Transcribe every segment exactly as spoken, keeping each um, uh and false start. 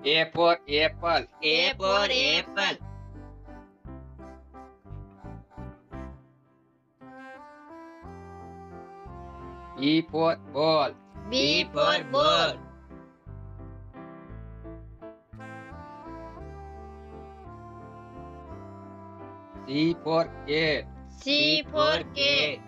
A for apple. A for apple. B for ball. B for ball. C for cat. C for cat.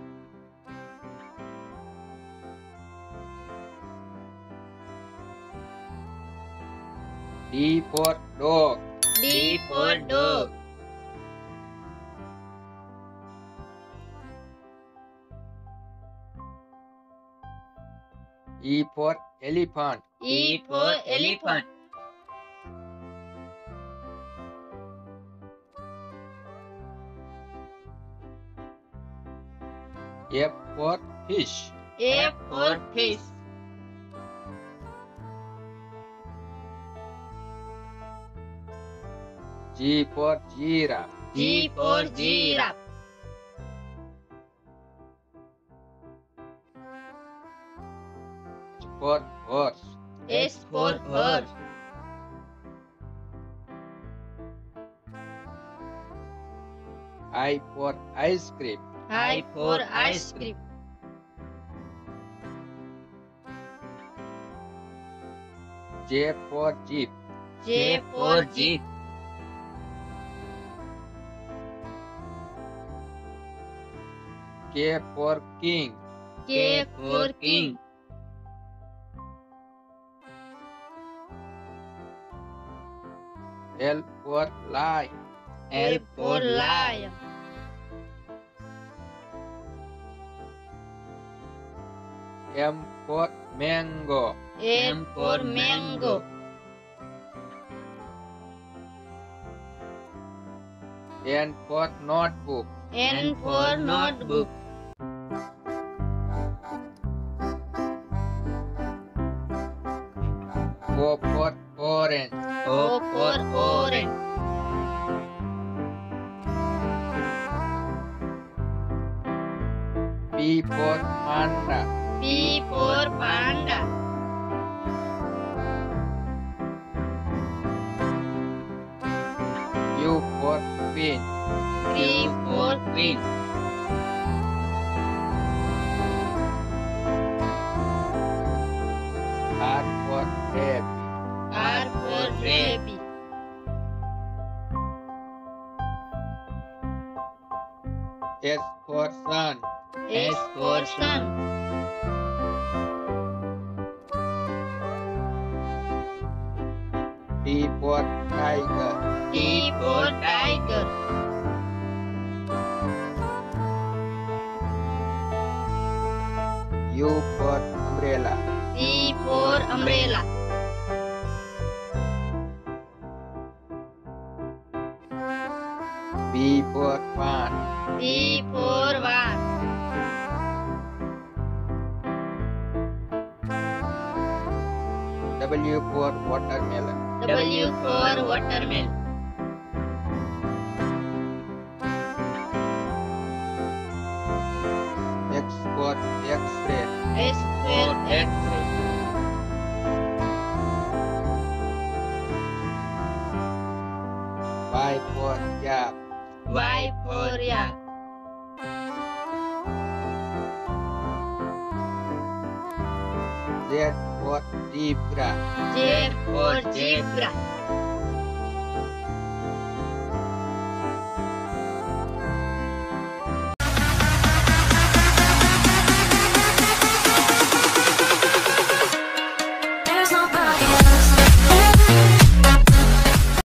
D for dog. D for dog. E for elephant. E for elephant. F for fish. F for fish. G for giraffe. G for giraffe. H for horse. S for horse. I for ice cream. I for ice cream. J for jeep. J for jeep. K for king. K for king. L for lion. L for lion. M for mango. M for mango. N for notebook. N for notebook. O for orange. O for orange. P for panda. P for panda. U for queen. Q for queen. R for rabbit. R for rabbit. S for sun. S for sun. T for tiger. T for tiger. U for umbrella. U for umbrella. V for van. V for van. W for watermelon. W for watermelon. X for X-ray. S for X-ray. Y for yak. Y for yak. Z for zebra. Z for zebra.